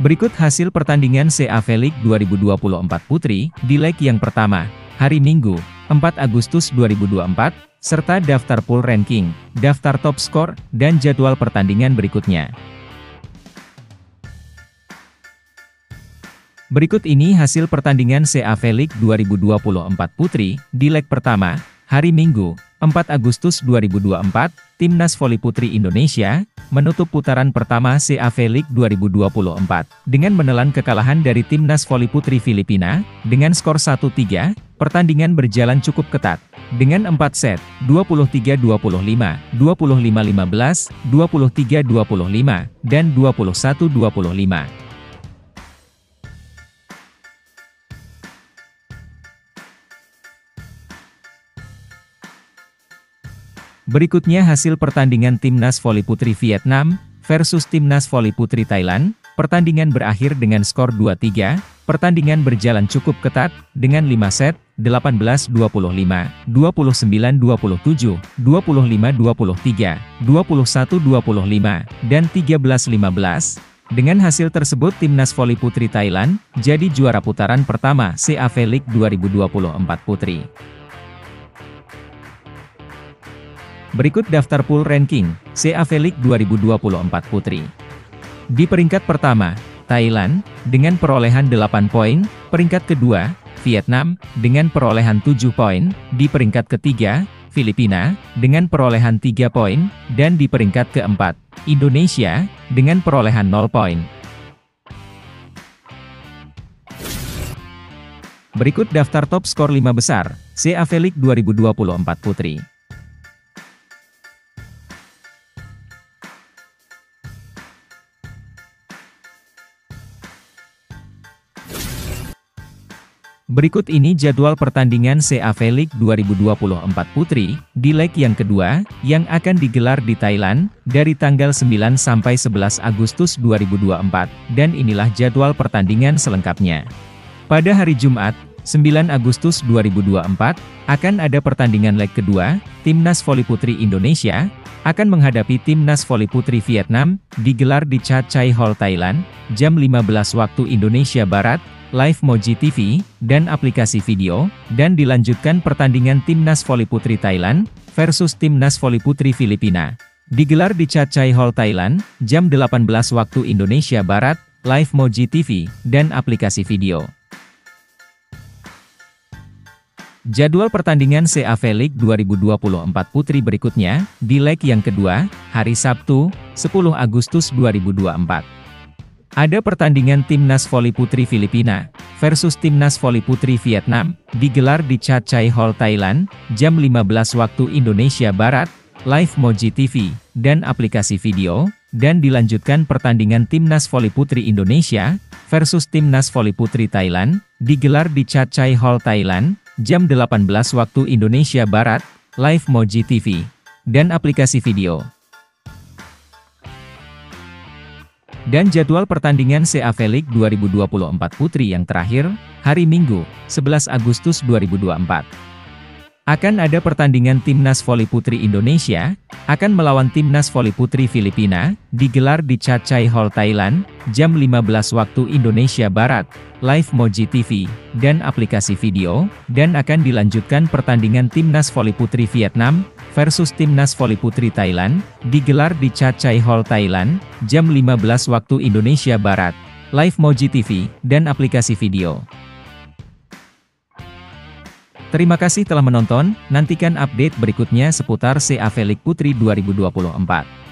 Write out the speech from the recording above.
Berikut hasil pertandingan CAF League 2024 Putri, di leg yang pertama, hari Minggu, 4 Agustus 2024, serta daftar pool ranking, daftar top skor, dan jadwal pertandingan berikutnya. Berikut ini hasil pertandingan CAF League 2024 Putri, di leg pertama, hari Minggu, 4 Agustus 2024, Timnas Voli Putri Indonesia menutup putaran pertama CAF League 2024 dengan menelan kekalahan dari Timnas Voli Putri Filipina dengan skor 1-3. Pertandingan berjalan cukup ketat dengan 4 set, 23-25, 25-15, 23-25, dan 21-25. Berikutnya hasil pertandingan Timnas Voli Putri Vietnam versus Timnas Voli Putri Thailand. Pertandingan berakhir dengan skor 2-3. Pertandingan berjalan cukup ketat dengan 5 set, 18-25, 29-27, 25-23, 21-25, dan 13-15. Dengan hasil tersebut Timnas Voli Putri Thailand jadi juara putaran pertama CAF League 2024 Putri. Berikut daftar pool ranking CAF League 2024 Putri. Di peringkat pertama, Thailand dengan perolehan 8 poin, peringkat kedua, Vietnam dengan perolehan 7 poin, di peringkat ketiga, Filipina dengan perolehan 3 poin, dan di peringkat keempat, Indonesia dengan perolehan 0 poin. Berikut daftar top skor 5 besar CAF League 2024 Putri. Berikut ini jadwal pertandingan CAF League 2024 Putri, di leg yang kedua, yang akan digelar di Thailand, dari tanggal 9 sampai 11 Agustus 2024, dan inilah jadwal pertandingan selengkapnya. Pada hari Jumat, 9 Agustus 2024, akan ada pertandingan leg kedua, Timnas Voli Putri Indonesia, akan menghadapi Timnas Voli Putri Vietnam, digelar di Chat Chai Hall Thailand, jam 15 waktu Indonesia Barat, live Moji TV, dan aplikasi video, dan dilanjutkan pertandingan Timnas Voli Putri Thailand, versus Timnas Voli Putri Filipina. Digelar di Chat Chai Hall Thailand, jam 18 waktu Indonesia Barat, live Moji TV, dan aplikasi video. Jadwal pertandingan CAF League 2024 Putri berikutnya, di leg yang kedua, hari Sabtu, 10 Agustus 2024. Ada pertandingan Timnas Voli Putri Filipina versus Timnas Voli Putri Vietnam, digelar di Chat Chai Hall Thailand, jam 15 waktu Indonesia Barat, live Moji TV, dan aplikasi video, dan dilanjutkan pertandingan Timnas Voli Putri Indonesia versus Timnas Voli Putri Thailand, digelar di Chat Chai Hall Thailand, jam 18 waktu Indonesia Barat, live Moji TV, dan aplikasi video. Dan jadwal pertandingan CAF League 2024 Putri yang terakhir, hari Minggu, 11 Agustus 2024. Akan ada pertandingan Timnas Voli Putri Indonesia, akan melawan Timnas Voli Putri Filipina, digelar di Chat Chai Hall Thailand, jam 15 waktu Indonesia Barat, live Moji TV, dan aplikasi video, dan akan dilanjutkan pertandingan Timnas Voli Putri Vietnam, versus Timnas Voli Putri Thailand, digelar di Chat Chai Hall Thailand, jam 15 waktu Indonesia Barat, live Moji TV, dan aplikasi video. Terima kasih telah menonton, nantikan update berikutnya seputar CAF League Putri 2024.